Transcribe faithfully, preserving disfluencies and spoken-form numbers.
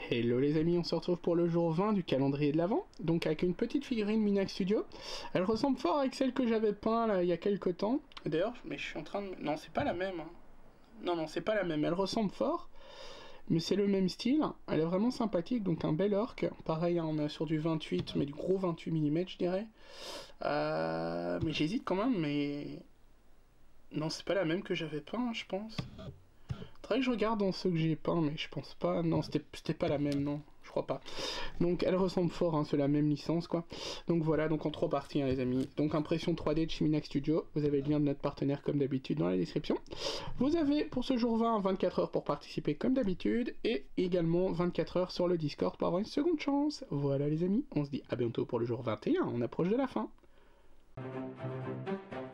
Hello les amis, on se retrouve pour le jour vingt du calendrier de l'Avent, donc avec une petite figurine Minax Studio. Elle ressemble fort avec celle que j'avais peint là, il y a quelques temps. D'ailleurs, mais je suis en train de... Non, c'est pas la même. Hein. Non, non, c'est pas la même. Elle ressemble fort, mais c'est le même style. Elle est vraiment sympathique, donc un bel orc. Pareil, hein, on est sur du vingt-huit, mais du gros vingt-huit millimètres, je dirais. Euh... Mais j'hésite quand même, mais... Non, c'est pas la même que j'avais peint, je pense. Faudrait que je regarde dans ceux que j'ai peints, mais je pense pas. Non, c'était pas la même, non. Je crois pas. Donc, elle ressemble fort, hein, c'est la même licence, quoi. Donc voilà, donc en trois parties, hein, les amis. Donc, impression trois D de chez Minax Studio. Vous avez le lien de notre partenaire, comme d'habitude, dans la description. Vous avez, pour ce jour vingt, vingt-quatre heures pour participer, comme d'habitude. Et également vingt-quatre heures sur le Discord pour avoir une seconde chance. Voilà, les amis. On se dit à bientôt pour le jour vingt et un. On approche de la fin.